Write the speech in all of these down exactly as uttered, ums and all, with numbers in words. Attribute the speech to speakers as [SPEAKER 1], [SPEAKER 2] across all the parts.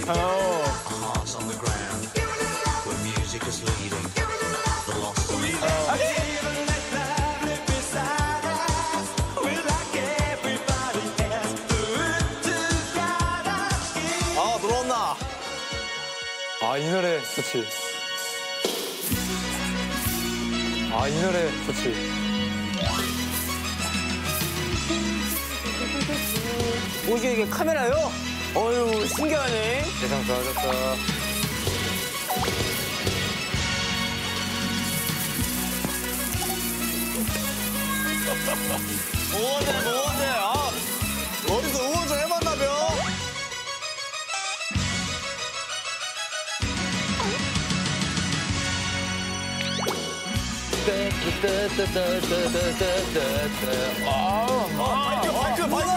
[SPEAKER 1] 아, 놀았나?
[SPEAKER 2] 아, 이 노래 좋지. 아, 이 노래 좋지.
[SPEAKER 3] 뭐지 이게 카메라요? 어휴 신기하네.
[SPEAKER 2] 세상 좋아졌다.
[SPEAKER 1] 뭐하네 뭐하네. 아, 어디서 응원 좀 해봤나벼?
[SPEAKER 2] 아,
[SPEAKER 1] 마이크 마이크 마이크.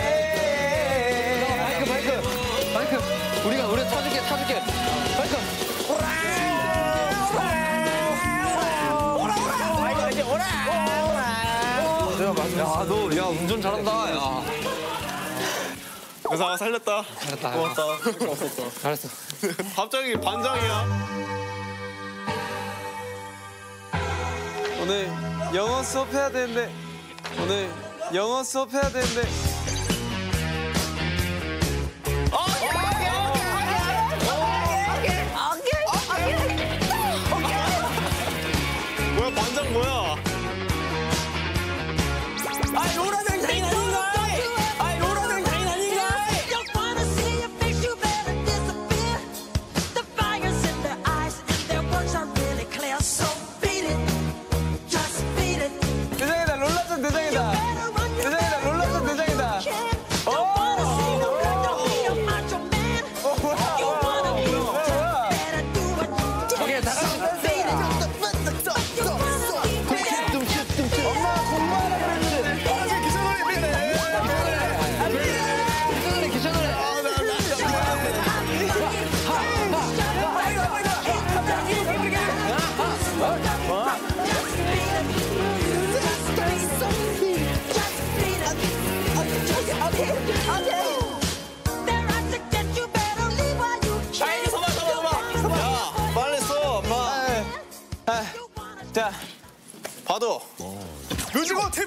[SPEAKER 2] 마이크, 마이크, 마이크. 우리가 우리 타줄게, 타줄게. 마이크. 야, 너, 야, 운전 잘한다, 야.
[SPEAKER 1] 의사가 살렸다.
[SPEAKER 2] 잘했다.
[SPEAKER 1] 고맙다.
[SPEAKER 2] 잘했어.
[SPEAKER 1] 갑자기 반장이야.
[SPEAKER 3] 오늘 영어 수업해야 되는데 오늘 영어 수업해야 되는데
[SPEAKER 1] 뭐야 반장 뭐야?
[SPEAKER 3] 아이 로라는 장인 아닌가? 아이 로라는 장인 아닌가? 대장이다 롤라전 대장이다 대장이다 롤라전 대장이다 오케이 다 같이 엄마 공부하라 그랬는데
[SPEAKER 1] 빨리 써 엄마.
[SPEAKER 3] 자
[SPEAKER 1] 봐도. 뮤지컬 티비.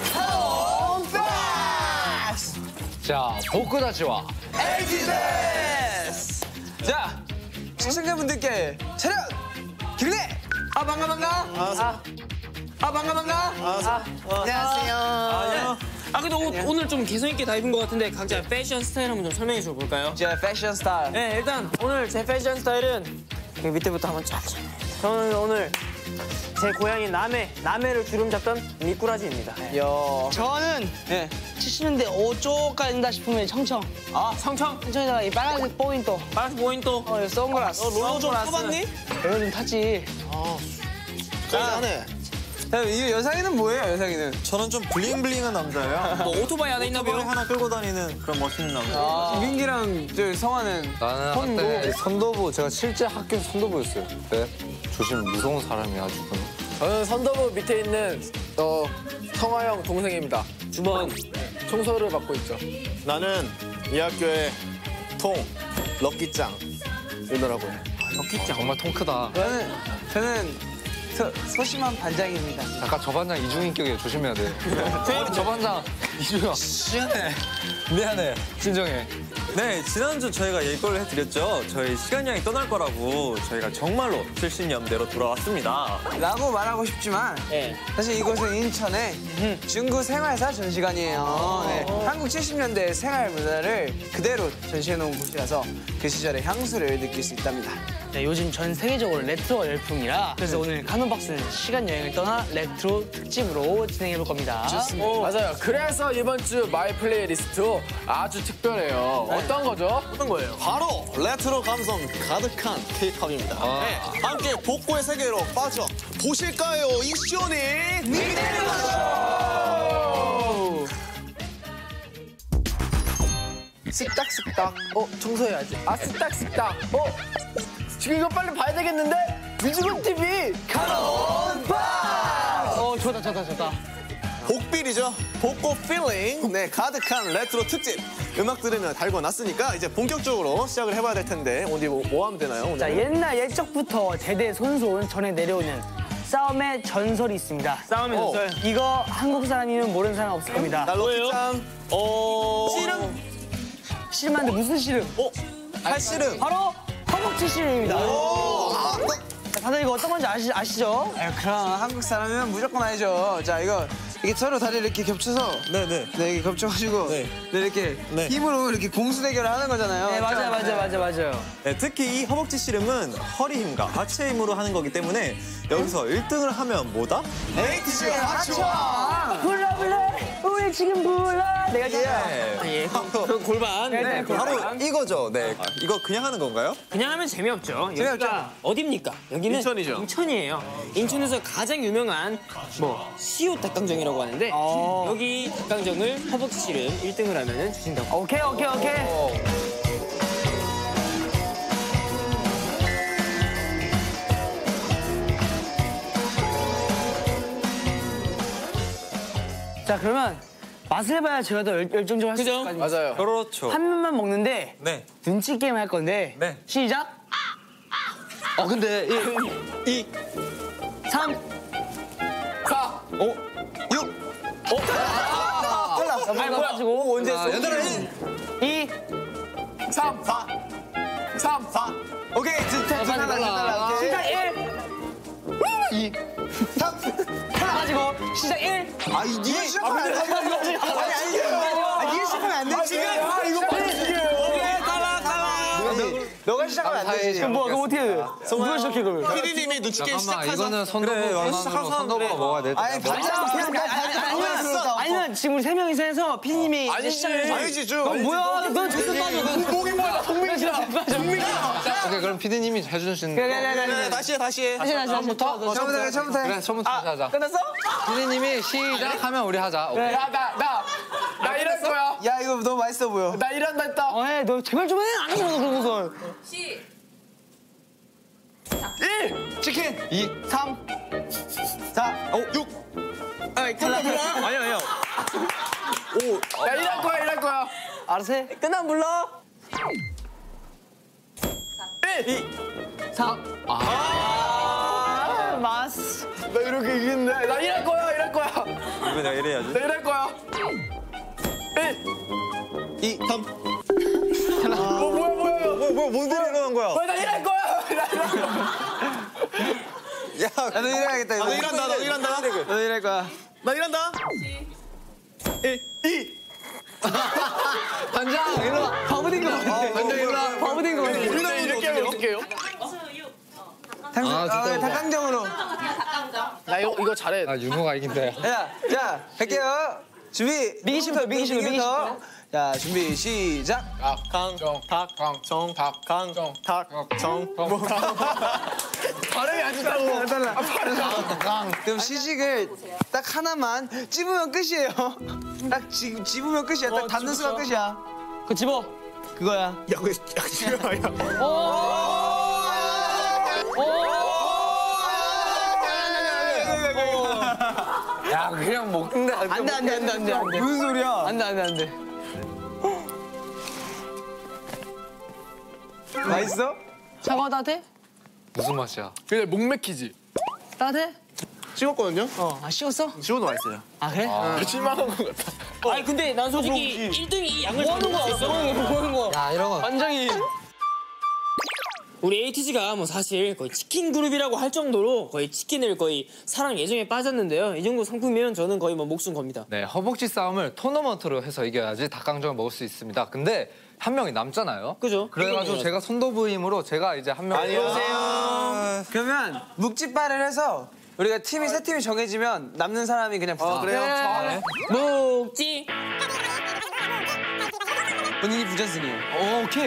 [SPEAKER 2] 자, 복구다치와
[SPEAKER 3] 에이지데스! 자, 시청자분들께 차렷! 기대! 아 반가 반가! 아, 아 반가 반가!
[SPEAKER 1] 아,
[SPEAKER 3] 안녕하세요.
[SPEAKER 1] 아니요.
[SPEAKER 4] 아 근데 오, 오늘 좀 개성 있게 다 입은 것 같은데 각자 패션 스타일 한번 좀 설명해 줘 볼까요?
[SPEAKER 3] 제 패션 스타일.
[SPEAKER 4] 네 일단 오늘 제 패션 스타일은 여기 밑에부터 한번 쫙. 저는 오늘 제 고향인 남해, 남해를 주름 잡던 미꾸라지입니다. 네.
[SPEAKER 3] 요.
[SPEAKER 5] 저는
[SPEAKER 3] 네.
[SPEAKER 5] 칠십 년대 오쪽 간다 싶으면 청청.
[SPEAKER 4] 아 성청,
[SPEAKER 5] 청청에다가 이 빨간색 포인트.
[SPEAKER 4] 파란색 포인트.
[SPEAKER 5] 어, 이 선글라스.
[SPEAKER 1] 너 롤러 좀 타봤니?
[SPEAKER 5] 이거 좀 탔지.
[SPEAKER 1] 짜네.
[SPEAKER 3] 자, 이 여상이는 뭐예요, 여상이는?
[SPEAKER 1] 저는 좀 블링블링한 남자예요.
[SPEAKER 4] 뭐 오토바이 안에 있나
[SPEAKER 1] 오토바이
[SPEAKER 4] 봐요?
[SPEAKER 1] 하나 끌고 다니는 그런 멋있는 남자.
[SPEAKER 3] 아, 민기랑 저 성화는
[SPEAKER 2] 나는
[SPEAKER 3] 선도.
[SPEAKER 2] 한때 선도부, 제가 실제 학교 선도부였어요. 네? 조심, 무서운 사람이야, 지금.
[SPEAKER 6] 저는 선더부 밑에 있는 어, 성화형 동생입니다.
[SPEAKER 4] 주번.
[SPEAKER 6] 청소를 맡고 있죠.
[SPEAKER 1] 나는 이 학교의 통 럭키짱 이더라고요.
[SPEAKER 2] 럭키짱. 정말 통 크다.
[SPEAKER 3] 저는, 저는 소, 소심한 반장입니다.
[SPEAKER 2] 아까 저 반장 이중인격이에요. 조심해야 돼. 저 반장 이중이야.
[SPEAKER 1] 미안해.
[SPEAKER 2] 미안해. 진정해.
[SPEAKER 7] 네, 지난주 저희가 예고를 해드렸죠. 저희 시간 여행이 떠날 거라고 저희가 정말로 실신연대로 돌아왔습니다.
[SPEAKER 3] 라고 말하고 싶지만
[SPEAKER 4] 네.
[SPEAKER 3] 사실 이곳은 인천의 중구 생활사 전시관이에요. 네. 한국 칠십 년대 생활 문화를 그대로 전시해놓은 곳이라서 그 시절의 향수를 느낄 수 있답니다.
[SPEAKER 5] 네, 요즘 전 세계적으로 레트로가 열풍이라 그래서 오늘 카논박스는 시간 여행을 떠나 레트로 특집으로 진행해볼 겁니다.
[SPEAKER 3] 좋습니다.
[SPEAKER 6] 맞아요. 그래서 이번 주 마이 플레이리스트 아주 특별해요. 어떤 거죠?
[SPEAKER 4] 어떤 거예요?
[SPEAKER 1] 바로 레트로 감성 가득한 K-팝입니다. 네, 함께 복고의 세계로 빠져 보실까요? 이 쇼니
[SPEAKER 6] 쓱딱쓱딱. 어, 청소해야지. 아, 쓱딱쓱딱. 어, 지금 이거 빨리 봐야 되겠는데? 뮤지컬 티비 카논박!
[SPEAKER 5] 어, 좋다, 좋다, 좋다.
[SPEAKER 1] 복빌이죠. 복고 필링. 네, 가득한 레트로 특집. 음악 들으면 달고 났으니까 이제 본격적으로 시작을 해봐야 될 텐데 오늘 뭐, 뭐 하면 되나요? 오늘?
[SPEAKER 5] 자, 옛날 옛적부터 대대 손손 전해 내려오는 싸움의 전설이 있습니다.
[SPEAKER 4] 싸움의
[SPEAKER 1] 어.
[SPEAKER 4] 전설.
[SPEAKER 5] 이거 한국 사람이면 모르는 사람 없을 겁니다.
[SPEAKER 1] 나 럭키짱. 어.
[SPEAKER 4] 씨름.
[SPEAKER 5] 씨름한데 무슨 씨름?
[SPEAKER 1] 어? 팔씨름.
[SPEAKER 5] 바로 허벅지 씨름입니다. 자, 다들 이거 어떤 건지 아시, 아시죠?
[SPEAKER 3] 아유, 그럼 한국 사람이면 무조건 알죠. 자, 이거 이게 서로 다리를 이렇게 겹쳐서
[SPEAKER 7] 네네.
[SPEAKER 3] 네, 이게 겹쳐가지고
[SPEAKER 7] 네.
[SPEAKER 3] 네, 이렇게
[SPEAKER 7] 네.
[SPEAKER 3] 힘으로 이렇게 공수 대결을 하는 거잖아요.
[SPEAKER 5] 네, 맞아요, 맞아요, 맞아요, 맞아요.
[SPEAKER 7] 네, 특히 이 허벅지 씨름은 허리 힘과 하체 힘으로 하는 거기 때문에 여기서 일 등을 하면 뭐다?
[SPEAKER 3] 에이티즈가 하죠.
[SPEAKER 5] 불러, 불러, 우리 지금 불러. 내가 진짜.
[SPEAKER 7] 예.
[SPEAKER 4] 예, 그 골반.
[SPEAKER 5] 네,
[SPEAKER 7] 바로 이거죠. 네. 이거 그냥 하는 건가요?
[SPEAKER 4] 그냥 하면 재미없죠. 여기가 어딥니까? 여기는
[SPEAKER 1] 인천이죠.
[SPEAKER 4] 인천이에요. 인천에서 가장 유명한 뭐 시옷 닭강정이라고 하는데 여기 닭강정을 허벅지 씨름 일 등을 하면은 주신다고.
[SPEAKER 5] 오케이, 오케이, 오케이. 자, 그러면 맛을 봐야 제가 더 열- 열정적으로 할 수
[SPEAKER 4] 그죠?
[SPEAKER 5] 있을 거 아닙니까?
[SPEAKER 1] 맞아요.
[SPEAKER 7] 그렇죠.
[SPEAKER 5] 한 면만 먹는데
[SPEAKER 7] 네.
[SPEAKER 5] 눈치 게임 할 건데
[SPEAKER 7] 네.
[SPEAKER 5] 시작!
[SPEAKER 1] 어, 근데 이, 이,
[SPEAKER 5] 삼,
[SPEAKER 1] 사, 오, 육.
[SPEAKER 5] 가지고
[SPEAKER 1] 언제 했어? 얘들아,
[SPEAKER 5] 이,
[SPEAKER 1] 삼, 사, 삼, 사. 오케이, 진짜
[SPEAKER 5] 빨리
[SPEAKER 1] 달라. 오케이.
[SPEAKER 5] 시작 일,
[SPEAKER 1] 이, 삼.
[SPEAKER 5] 가지고 시작 일.
[SPEAKER 1] 아, 이게 시작하면 안 돼. 아니, 아니, 이게. 아, 이게 시작하면 안 되지. 아, 이거 빨리 시작해. 달라, 달라. 너가 시작하면 안 되지.
[SPEAKER 5] 그럼 뭐 그럼 어떻게 해? 누가 시작해 그러면?
[SPEAKER 1] 피디님이 눈치 게임 시작하자.
[SPEAKER 2] 이거는 선도부 선도부가 먹어야 돼.
[SPEAKER 1] 아니, 반장 계속
[SPEAKER 5] 아니면 아니면 지금 우리 세 명이서 해서 피디님이 시작해.
[SPEAKER 1] 아니지, 쭉.
[SPEAKER 5] 넌 뭐야? 넌 저쪽 빠져. 넌
[SPEAKER 1] 목이 뭐야? 동민이다. 동민이다.
[SPEAKER 2] 오케이, 그럼 피디님이 해주신.
[SPEAKER 5] 그래 그래 그래 그래.
[SPEAKER 1] 다시 해, 다시 해.
[SPEAKER 5] 다시 다시 처음부터.
[SPEAKER 3] 처음부터 해, 처음부터 해.
[SPEAKER 2] 그래, 처음부터 다시 하자.
[SPEAKER 5] 끝났어?
[SPEAKER 2] 피디님이 시작하면 우리 하자. 오케이.
[SPEAKER 6] 야, 나, 나, 나 이럴 거야.
[SPEAKER 3] 야, 이거 너무 맛있어 보여.
[SPEAKER 6] 나 이런다 했다.
[SPEAKER 5] 어, 해. 너 제발 좀 해. 안 그러고 그런 건.
[SPEAKER 6] 일.
[SPEAKER 1] 치킨.
[SPEAKER 2] 이,
[SPEAKER 1] 삼, 사, 오, 육. 아니, 끝나, 끝나. 아니야, 아니야. 오.
[SPEAKER 6] 나 이럴 거야, 이럴 거야.
[SPEAKER 5] 알아서 해.
[SPEAKER 4] 끝나면 불러.
[SPEAKER 5] 삼. 아. 마스.
[SPEAKER 6] 나 이렇게 이기는데. 나 이럴 거야, 이럴 거야.
[SPEAKER 7] 이거 내가 이래야지.
[SPEAKER 6] 나 이럴 거야.
[SPEAKER 1] 이, 삼.
[SPEAKER 6] 뭐, 뭐야, 뭐야.
[SPEAKER 7] 뭐, 뭐, 뭔 일이 일어난 거야?
[SPEAKER 6] 나 이럴 거야. 나 이럴 거야.
[SPEAKER 7] 야,
[SPEAKER 3] 나도 일해야겠다, 이거.
[SPEAKER 1] 너 일한다, 너 일한다.
[SPEAKER 3] 나도 일할 거야.
[SPEAKER 1] 나 일한다. 일, 이.
[SPEAKER 5] 반장 일로 와. 바보된 거 같아. 반장 일로 와. 바보된 거 같아.
[SPEAKER 1] 우리나라
[SPEAKER 6] 이렇게 하면 어떡해요?
[SPEAKER 3] 탕,
[SPEAKER 2] 아, 진짜
[SPEAKER 3] 아, 닭강정으로.
[SPEAKER 6] 나 이거, 이거 잘해.
[SPEAKER 2] 아, 윤호가 이긴다.
[SPEAKER 3] 야, 자, 갈게요. 준비.
[SPEAKER 5] 미기 씨부터, 미기 씨부터, 미기 씨부터.
[SPEAKER 3] 자, 준비, 시작.
[SPEAKER 1] 강, 닭, 정, 닭, 강, 닭, 정, 뭐.
[SPEAKER 6] 발음이 안 좋다고.
[SPEAKER 3] 달라. 그럼 시식을 딱 하나만 찝으면 끝이에요. 딱 지, 집으면 끝이야. 딱 닿는 순간 끝이야.
[SPEAKER 5] 그 집어.
[SPEAKER 3] 그거야.
[SPEAKER 1] 야, 왜, 야, 지금
[SPEAKER 2] 야, 그냥 먹는데.
[SPEAKER 5] 안돼 안돼 안돼 안돼 안돼.
[SPEAKER 3] 무슨 소리야?
[SPEAKER 5] 안돼 안돼 안돼.
[SPEAKER 3] 맛있어?
[SPEAKER 5] 사과 따뜻해?
[SPEAKER 2] 무슨 맛이야?
[SPEAKER 6] 그냥 목 맥히지.
[SPEAKER 5] 따뜻해?
[SPEAKER 1] 찍었거든요?
[SPEAKER 5] 어. 아 식었어?
[SPEAKER 1] 지워도 맛있어요.
[SPEAKER 5] 아 그래?
[SPEAKER 6] 실망한 것 같아.
[SPEAKER 4] 아니 근데 난 솔직히 일 등이 양을 뭐 하는 거야?
[SPEAKER 5] 뭐 하는 거?
[SPEAKER 2] 야, 이런 거.
[SPEAKER 5] 완전히.
[SPEAKER 4] 우리 에이티즈가 뭐 사실 거의 치킨 그룹이라고 할 정도로 거의 치킨을 거의 사랑 예정에 빠졌는데요. 이 정도 상품이면 저는 거의 뭐 목숨 겁니다.
[SPEAKER 2] 네, 허벅지 싸움을 토너먼트로 해서 이겨야지 닭강정을 먹을 수 있습니다. 근데 한 명이 남잖아요.
[SPEAKER 4] 그죠?
[SPEAKER 2] 그래가지고 제가 손도부 힘으로 제가 이제 한 명.
[SPEAKER 3] 안녕하세요. 그러면 묵찌빠를 해서 우리가 팀이 세 팀이 정해지면 남는 사람이 그냥 부탁.
[SPEAKER 1] 그래요?
[SPEAKER 3] 네.
[SPEAKER 4] 묵찌.
[SPEAKER 3] 본인이 부전승이에요.
[SPEAKER 5] 오, 오케이.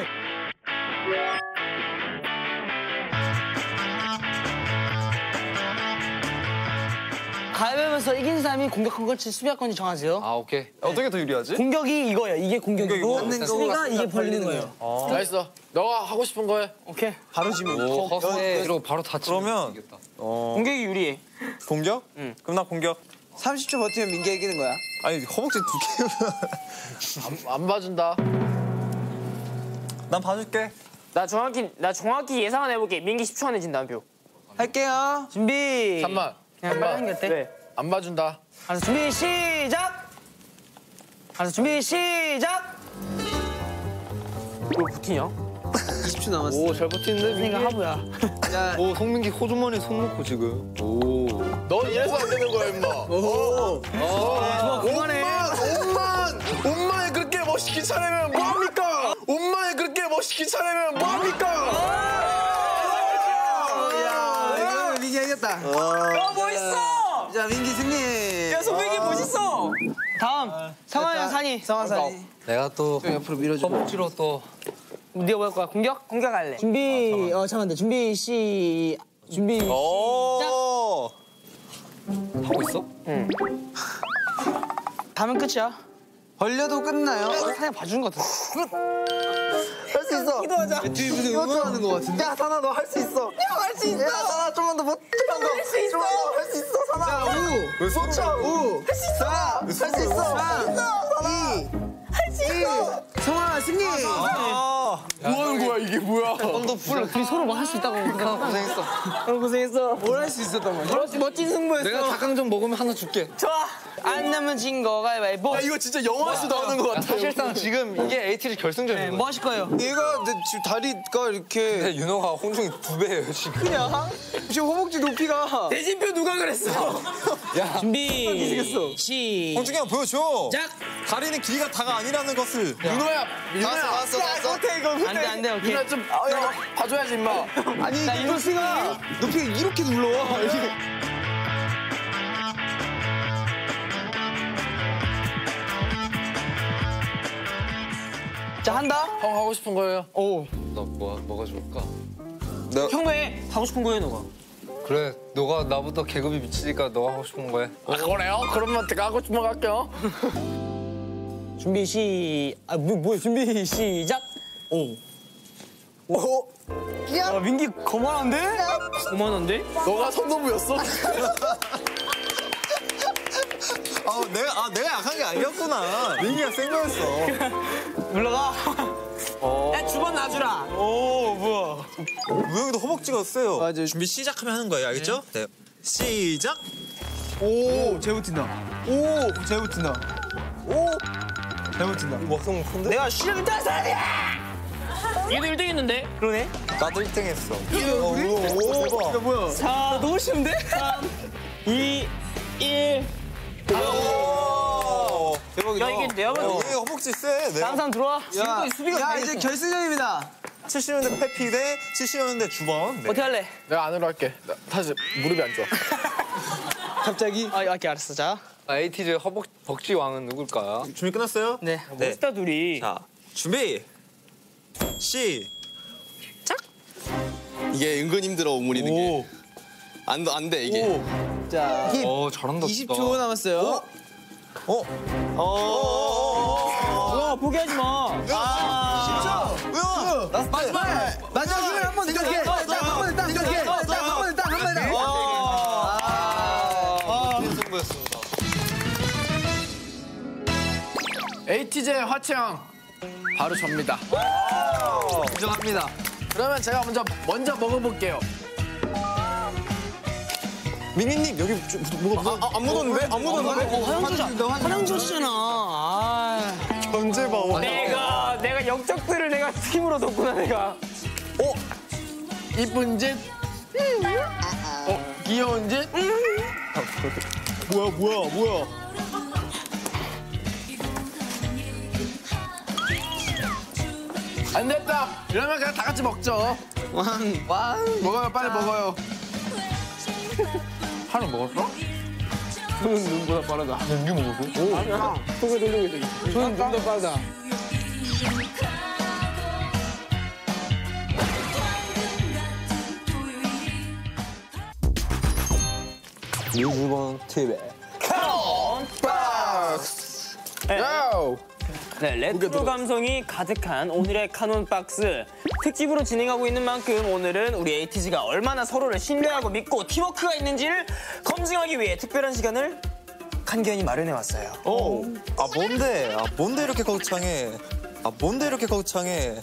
[SPEAKER 5] 가위바위보에서 이긴 사람이 공격한 건지 수비할 건지 정하세요.
[SPEAKER 2] 아, 오케이.
[SPEAKER 1] 어떻게 더 유리하지?
[SPEAKER 5] 공격이 이거예요. 이게 공격이고
[SPEAKER 3] 공격이고
[SPEAKER 5] 수비가 이게 벌리는 거예요.
[SPEAKER 6] 잘했어. 너가 하고 싶은 거 해.
[SPEAKER 5] 오케이.
[SPEAKER 3] 바로 지면.
[SPEAKER 2] 오, 허세. 이러고 바로 다치면
[SPEAKER 7] 그러면
[SPEAKER 2] 이겼다.
[SPEAKER 7] 어,
[SPEAKER 4] 공격이 유리해.
[SPEAKER 7] 공격? 그럼 나 공격.
[SPEAKER 3] 삼십 초 버티면 민기가 이기는 거야.
[SPEAKER 7] 아니 허벅지 두 개면
[SPEAKER 6] 안, 안 봐준다.
[SPEAKER 7] 난 봐줄게.
[SPEAKER 4] 나 정확히 나 정확히 예상은 해볼게. 민기 십 초 안에 진다 한 표.
[SPEAKER 3] 할게요.
[SPEAKER 4] 준비.
[SPEAKER 6] 잠만.
[SPEAKER 5] 그냥 빨리 하는 게 어때?
[SPEAKER 4] 네.
[SPEAKER 6] 안 봐준다.
[SPEAKER 5] 알았어, 준비 시작! 알았어, 준비 시작!
[SPEAKER 4] 왜 버티냐?
[SPEAKER 3] 이십 초 남았어.
[SPEAKER 2] 오, 잘 버티는데, 민기?
[SPEAKER 5] 그러니까 하부야.
[SPEAKER 3] 자,
[SPEAKER 2] 오, 송민기 호주머니에 손 넣고 지금. 오.
[SPEAKER 6] 넌 이래서 안 되는 거야, 임마. 오.
[SPEAKER 5] 좋아, 그만해.
[SPEAKER 6] 옷만, 옷만 그렇게 멋있게 차려면 뭐합니까? 옷만 그렇게 멋있게 차려면 뭐합니까?
[SPEAKER 3] 야, 이거 민기가 이겼다.
[SPEAKER 4] 아 멋있어.
[SPEAKER 3] 자, 민기 승리.
[SPEAKER 4] 야 송민기 멋있어.
[SPEAKER 5] 다음, 성환이랑 산이.
[SPEAKER 3] 성화산이.
[SPEAKER 2] 내가 또
[SPEAKER 3] 옆으로 밀어줘.
[SPEAKER 2] 허벅지로 또.
[SPEAKER 5] 네가 뭐 할 거야? 공격?
[SPEAKER 3] 공격할래.
[SPEAKER 5] 준비, 어, 잠깐만, 준비 시... 준비
[SPEAKER 7] 오.
[SPEAKER 2] 하고 있어?
[SPEAKER 5] 다음은 끝이야.
[SPEAKER 3] 벌려도 끝나요?
[SPEAKER 5] 산이 봐주는 것 같아.
[SPEAKER 3] 할 수 있어. 기도하자. 뒤에 무슨 응원하는 거 같은데? 야, 사나 너 할 수 있어. 야, 할 수 있어. 야, 사나 좀만 더 버. 좀만 더. 할 수 있어. 할 수 있어, 사나. 자, 오.
[SPEAKER 7] 왜 쏘차?
[SPEAKER 3] 오. 할 수 있어. 할 수 있어. 삼, 이. 할 수 있어. 성아 승리.
[SPEAKER 6] 뭐 하는 거야, 이게 뭐야?
[SPEAKER 2] 너 불러.
[SPEAKER 5] 둘이 서로 뭐 할 수 있다고.
[SPEAKER 2] 고생했어.
[SPEAKER 3] 어, 고생했어. 뭘 할 수 있었단 말이야?
[SPEAKER 5] 멋진, 멋진 승부였어.
[SPEAKER 2] 내가 닭강정 먹으면 하나 줄게.
[SPEAKER 5] 좋아. 안 나면 진 거 가위바위보.
[SPEAKER 6] 야, 이거 진짜 영화에서 나오는 거 같아.
[SPEAKER 2] 사실상 지금 이게 에이티지 결승전이야.
[SPEAKER 5] 네, 뭐 하실 거예요?
[SPEAKER 3] 얘가 내 지금 다리가 이렇게
[SPEAKER 2] 근데 윤호가 홍중이 두 배예요 지금.
[SPEAKER 3] 그냥 지금 허벅지 높이가
[SPEAKER 4] 대진표 누가 그랬어?
[SPEAKER 2] 야,
[SPEAKER 5] 준비 시작.
[SPEAKER 7] 홍중이 형 보여줘. 다리는 길이가 다가 아니라는 것을.
[SPEAKER 6] 윤호야, 윤호야.
[SPEAKER 3] 나왔어 나왔어. 못해 이거 못해.
[SPEAKER 5] 안돼 안돼 오케이.
[SPEAKER 6] 윤호야, 좀 야, 봐줘야지, 임마.
[SPEAKER 3] 아니 이 높이가 높이가 이렇게 눌러. 이렇게.
[SPEAKER 5] 자 한다.
[SPEAKER 6] 형 하고 싶은 거예요?
[SPEAKER 5] 오.
[SPEAKER 2] 나 뭐, 뭐가 좋을까?
[SPEAKER 4] 형 왜 하고 싶은 거해 너가?
[SPEAKER 2] 그래, 너가 나보다 계급이 미치니까 너가 하고 싶은 거 해.
[SPEAKER 6] 아, 그래요? 그러면 제가 하고 싶은 거 할게요.
[SPEAKER 5] 준비 시. 아 뭐, 뭐야 준비 시작. 오.
[SPEAKER 3] 오.
[SPEAKER 5] 아 민기 거만한데?
[SPEAKER 4] 고만한데?
[SPEAKER 6] 너가 선도부였어?
[SPEAKER 7] 아 내가 아 내가 약한 게 아니었구나. 민기가 센 거였어.
[SPEAKER 5] 올라가.
[SPEAKER 4] 야 주번 놔주라.
[SPEAKER 7] 오 뭐야? 우영이도 허벅지가 세요.
[SPEAKER 3] 맞아.
[SPEAKER 7] 준비 시작하면 하는 거예요, 알겠죠? 네. 시작.
[SPEAKER 3] 오, 재붙인다. 오, 재붙인다. 오, 재붙인다.
[SPEAKER 7] 막상 큰데?
[SPEAKER 5] 내가 시작을 따서 아니야.
[SPEAKER 4] 얘도 일 등 했는데?
[SPEAKER 5] 그러네.
[SPEAKER 7] 나도 일 등 했어.
[SPEAKER 3] 이거 우리?
[SPEAKER 7] 오, 오,
[SPEAKER 3] 야,
[SPEAKER 7] 대박.
[SPEAKER 3] 뭐야?
[SPEAKER 5] 사. 너무 쉬운데? 삼, 이, 일.
[SPEAKER 7] 오.
[SPEAKER 3] 대박이다.
[SPEAKER 4] 야 이게 내가
[SPEAKER 7] 어,
[SPEAKER 4] 봐도
[SPEAKER 7] 우영이 허벅지 세. 내가
[SPEAKER 5] 다음 사람 들어와.
[SPEAKER 3] 야, 야 이제 결승전입니다.
[SPEAKER 7] 칠십 년대 페피 대 칠십 년대 주번. 네.
[SPEAKER 5] 어떻게 할래?
[SPEAKER 6] 내가 안으로 할게. 나 사실 무릎이 안 좋아.
[SPEAKER 3] 갑자기?
[SPEAKER 5] 아 오케이 알았어. 자.
[SPEAKER 2] 아, 에이티지 허벅 벅지 왕은 누굴까요?
[SPEAKER 7] 준비 끝났어요?
[SPEAKER 5] 네.
[SPEAKER 7] 네.
[SPEAKER 4] 멋있다 둘이.
[SPEAKER 7] 자, 준비. 시.
[SPEAKER 8] 이게 은근 힘들어 오므리는 게. 안, 안 돼 이게.
[SPEAKER 3] 자,
[SPEAKER 2] 어, 잘한다.
[SPEAKER 3] 이십 초 남았어요.
[SPEAKER 7] 어? 어.
[SPEAKER 4] 와 포기하지 마.
[SPEAKER 7] 우영아.
[SPEAKER 3] 마지막 마지막 힘을 한번 이렇게 딱한번 딱 이렇게 딱한번 딱 한 번에.
[SPEAKER 2] 아, 승부였습니다.
[SPEAKER 6] 에이티제 화창 바로 접니다.
[SPEAKER 3] 인정합니다.
[SPEAKER 6] 그러면 제가 먼저 먼저 먹어볼게요.
[SPEAKER 7] 민기님 여기 좀 뭐가 묻어?
[SPEAKER 6] 아, 안 묻었는데? 안 묻었는데?
[SPEAKER 5] 화장지잖아. 화장지잖아. 아.
[SPEAKER 7] 견제 봐.
[SPEAKER 4] 내가 내가 역적들을 내가 팀으로 뒀구나 내가.
[SPEAKER 6] 이쁜 짓. 어, 귀여운 짓.
[SPEAKER 7] 뭐야 뭐야 뭐야.
[SPEAKER 6] 안 됐다. 이러면 그냥 다 같이 먹죠.
[SPEAKER 3] 왕, 왕.
[SPEAKER 6] 먹어요, 빨리 먹어요.
[SPEAKER 2] 하나 먹었어?
[SPEAKER 6] 손은 눈보다 빠르다.
[SPEAKER 2] 윤기 먹었어?
[SPEAKER 6] 손을 돌리고 있어. 손은 좀 더 빠르다.
[SPEAKER 7] 유주번 티비.
[SPEAKER 6] 야우.
[SPEAKER 4] 네, 레트로 감성이 가득한 오늘의 카논 박스 특집으로 진행하고 있는 만큼 오늘은 우리 에이티지가 얼마나 서로를 신뢰하고 믿고 팀워크가 있는지를 검증하기 위해 특별한 시간을 한기현이 마련해 왔어요.
[SPEAKER 7] 오. 아 뭔데? 아 뭔데 이렇게 거창해? 아 뭔데 이렇게 거창해?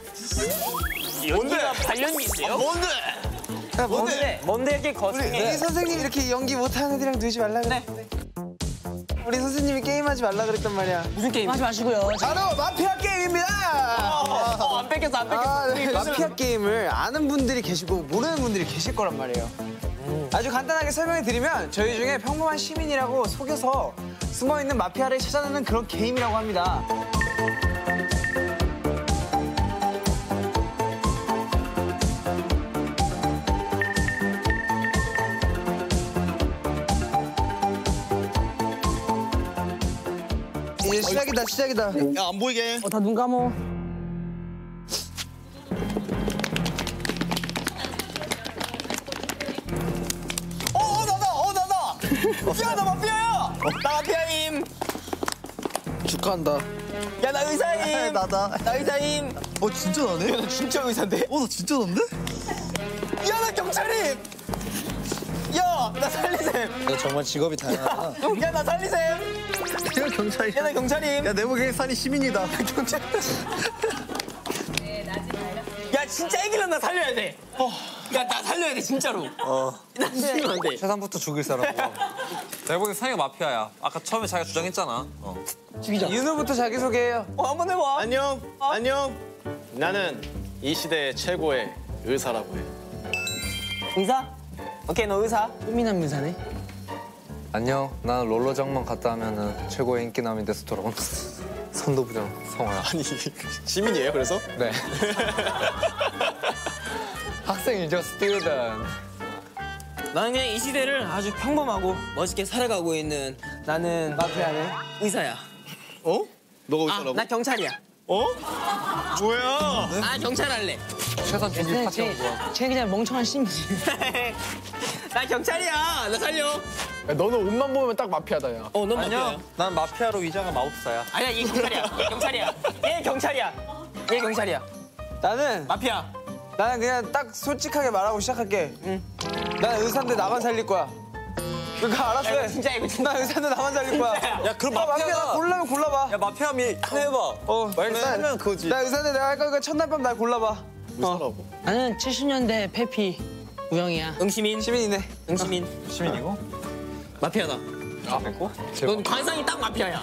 [SPEAKER 4] 연기가 관련이 있어요?
[SPEAKER 6] 뭔데?
[SPEAKER 4] 야, 뭔데? 뭔데 이렇게
[SPEAKER 3] 우리,
[SPEAKER 4] 거창해?
[SPEAKER 3] 우리 선생님 이렇게 연기 못하는 애들이랑 놀지 말라 그래. 우리 선생님이 게임하지 말라 그랬단 말이야.
[SPEAKER 4] 무슨 게임?
[SPEAKER 5] 하지 마시고요.
[SPEAKER 3] 바로 마피아 게임입니다.
[SPEAKER 4] 어, 안 뺏겼어, 안 뺏겼어.
[SPEAKER 3] 아, 네. 마피아 게임을 아는 분들이 계시고 모르는 분들이 계실 거란 말이에요. 아주 간단하게 설명해 드리면 저희 중에 평범한 시민이라고 속여서 숨어있는 마피아를 찾아내는 그런 게임이라고 합니다. 이제 시작이다, 시작이다.
[SPEAKER 6] 야, 안 보이게.
[SPEAKER 5] 어, 다 눈 감어.
[SPEAKER 6] 어, 나다, 어, 나다. 야, 나 마피아야. 나 마피아임.
[SPEAKER 3] 축하한다.
[SPEAKER 6] 야, 나 의사임.
[SPEAKER 3] 나다.
[SPEAKER 6] 나 의사임.
[SPEAKER 3] 어, 진짜 나네?
[SPEAKER 6] 야, 나 진짜 의사인데?
[SPEAKER 3] 어, 나 진짜 난데?
[SPEAKER 6] 야, 나 경찰임. 야, 나 살리셈.
[SPEAKER 3] 너 정말 직업이 다양하다.
[SPEAKER 6] 야, 나 살리셈.
[SPEAKER 3] 내가 경찰이야.
[SPEAKER 6] 야, 나 경찰임.
[SPEAKER 3] 야, 내목에 산이 시민이다.
[SPEAKER 6] 경찰. 야, 진짜 애기는 나 살려야 돼. 어. 야, 나 살려야 돼, 진짜로. 어. 나 죽이면 안 돼.
[SPEAKER 2] 세상부터 죽일 사람.
[SPEAKER 7] 내가 보기엔 상이가 마피아야. 아까 처음에 자기가 주장했잖아. 어.
[SPEAKER 3] 윤호부터 자기소개해요.
[SPEAKER 6] 어, 한번 해봐.
[SPEAKER 9] 안녕, 안녕. 나는 이 시대의 최고의 의사라고 해.
[SPEAKER 4] 의사? 오케이, 너 의사?
[SPEAKER 5] 꽃미남 의사네.
[SPEAKER 2] 안녕. 난 롤러장만 갔다 하면은 최고의 인기남이 돼서 돌아온 선도부장 성호야.
[SPEAKER 9] 아니, 시민이에요, 그래서?
[SPEAKER 2] 네. 학생이죠, 스튜던.
[SPEAKER 4] 나는 그냥 이 시대를 아주 평범하고 멋있게 살아가고 있는 나는
[SPEAKER 3] 마피아네.
[SPEAKER 4] 의사야.
[SPEAKER 9] 어? 너가
[SPEAKER 4] 아,
[SPEAKER 9] 의사라고?
[SPEAKER 4] 나 경찰이야.
[SPEAKER 9] 어? 뭐야?
[SPEAKER 4] 아, 경찰 할래.
[SPEAKER 2] 최선 준비
[SPEAKER 5] 쟤,
[SPEAKER 2] 파티원
[SPEAKER 5] 쟤,
[SPEAKER 2] 좋아.
[SPEAKER 5] 쟤 그냥 멍청한 시민이지.
[SPEAKER 4] 나 경찰이야. 나 살려.
[SPEAKER 6] 야, 너는 옷만 보면 딱 마피아다, 야.
[SPEAKER 4] 어, 넌 마피아야.
[SPEAKER 7] 아니야. 난 마피아로 위장한 마법사야.
[SPEAKER 4] 아니야, 얘 경찰이야. 경찰이야. 얘 경찰이야. 얘 경찰이야.
[SPEAKER 3] 나는
[SPEAKER 4] 마피아.
[SPEAKER 3] 나는 그냥 딱 솔직하게 말하고 시작할게. 응. 난 의사인데 나만 살릴 거야. 그러니까 알았어.
[SPEAKER 4] 야, 진짜 이거 진짜.
[SPEAKER 3] 난 의사인데 나만 살릴 거야.
[SPEAKER 7] 야 그럼
[SPEAKER 3] 아, 마피아
[SPEAKER 7] 마피아가.
[SPEAKER 3] 골라면 골라봐.
[SPEAKER 7] 야 마피아미 하나 해봐.
[SPEAKER 3] 어,
[SPEAKER 7] 말하면 그거지.
[SPEAKER 3] 나 의사인데 내가 할 거니까 첫날 밤 날 골라봐.
[SPEAKER 9] 의사라고.
[SPEAKER 5] 나는 칠십 년대 페피 우영이야.
[SPEAKER 4] 응시민.
[SPEAKER 3] 시민이네.
[SPEAKER 4] 응시민.
[SPEAKER 7] 시민이고?
[SPEAKER 4] 마피아다.
[SPEAKER 7] 아 됐고?
[SPEAKER 4] 넌 관상이 딱 마피아야.